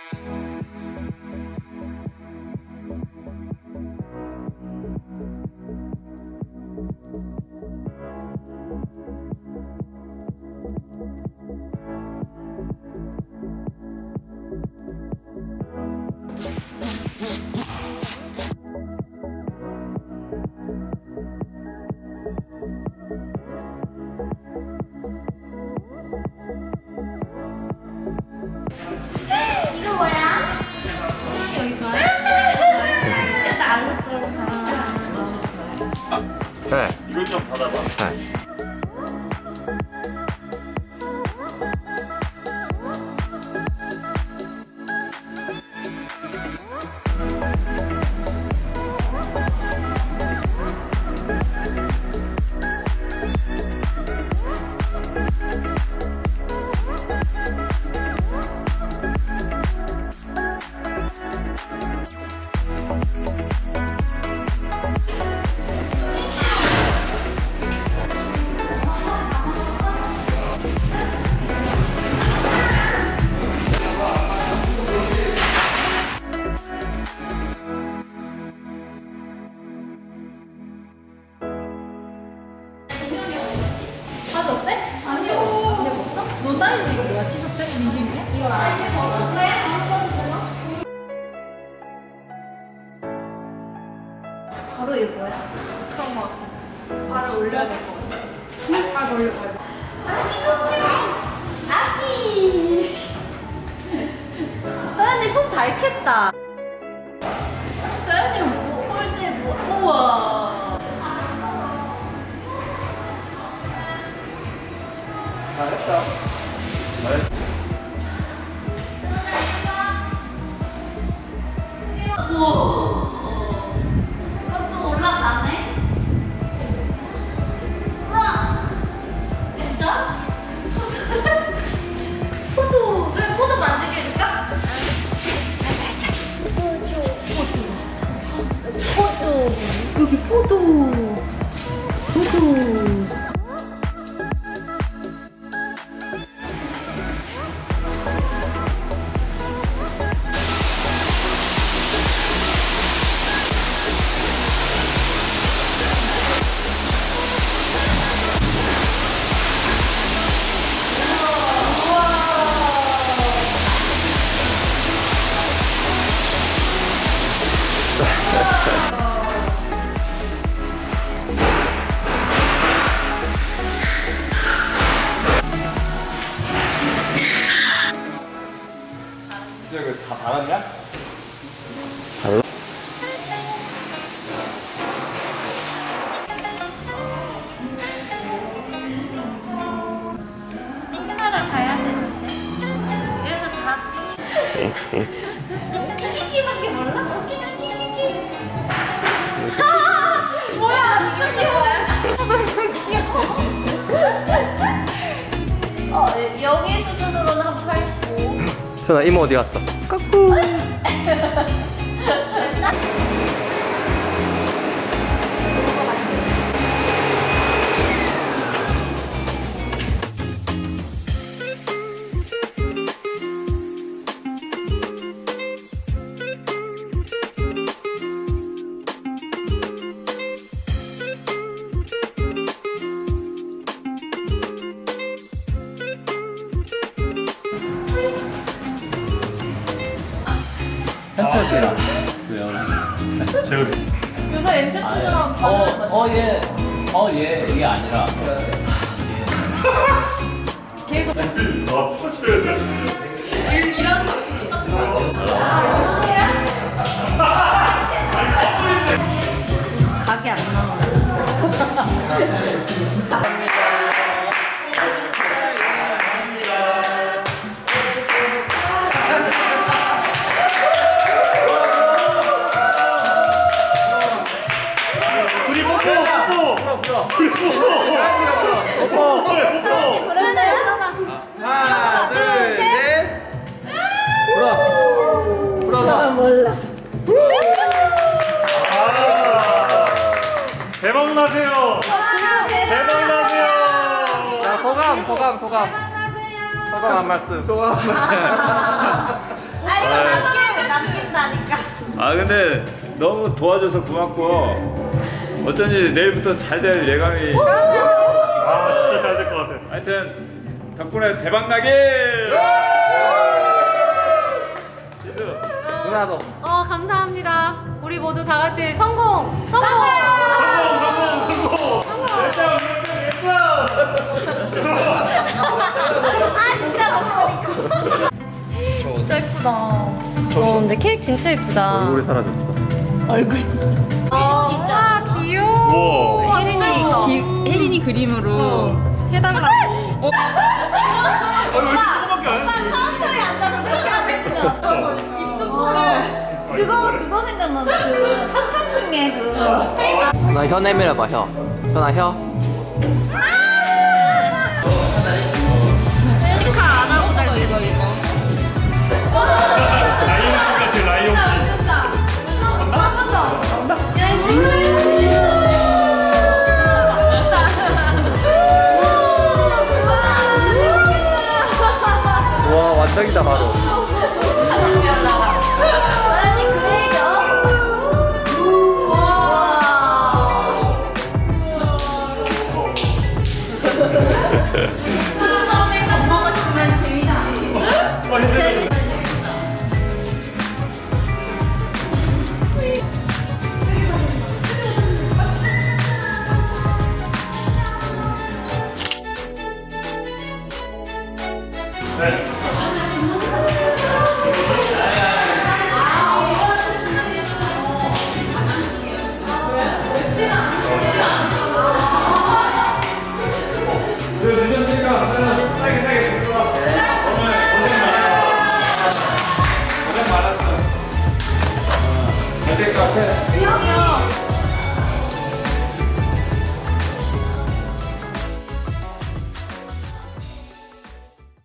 이거 뭐야? 여기 좋아요? 일단 안 넣고 네. 이것 좀 받아봐. 네. 사이즈 어때? 아니요. 근데 먹었어? 너 사이즈 이거 뭐야? 티셔츠? 민기인데? 이거 사이즈 먹었어? 바로 이거 뭐야? 그런 거 같아. 바로 올려야 될 거 같아. 바로 올려봐. 아기! 서연이 손 닳겠다. 서연이 뭐, 홀대 뭐, 우와. 잘했다. 잘했다. 우와. 이것도 올라가네? 우와. 진짜? 포도. 왜 포도 만지게 해줄까? 포도. 여기 포도. 포도. 이제 이거 다 받았냐? 발로? 카메라를 가야 되는데 여기서 자. 키키키밖에 몰라? 키키키키키. 아 뭐야? 이거 너무 귀여워. 여기 수준으로는 한 85. 선아 이모 어디 갔어? 까꿍. 현철씨랑 왜요? 재훈이. 요새 MZ들랑 가면 얘 이게 아니라 계속 퍼져야 돼. 이런 거 진짜 각이 안 나와. 하나, 둘, 셋. 나 몰라. 대박 나세요. 대박 나세요. 자, 소감 한 말씀. 소감. 아 이거 남긴다니까. 아 근데 너무 도와줘서 고맙고 어쩐지 내일부터 잘 될 예감이. 아 진짜 잘 될 것 같아. 하여튼 덕분에 대박 나길. 지수. 누나도. 감사합니다. 우리 모두 다 같이 성공! 성공! 진짜 예쁘다. 근데 케이크 진짜 예쁘다. 얼굴이 사라졌어. 아, 귀여워. 우와. 혜린이 그림으로 해달라고. 오빠 카운터에 앉아서 그렇게 하고 있으면 그거 생각나. 그 사탕 중에 그 나 혀 내밀어봐, 혀. 현아, 혀. 치카 안 하고 잘 되죠 이거. 라이온킹 같아 라이온킹. 우와, 완전이다, 바로. 처음에 밥 먹었으면 재밌지. 늦었으니까 싸게 들어와. 고생 많았어. 잘 될 것 같아.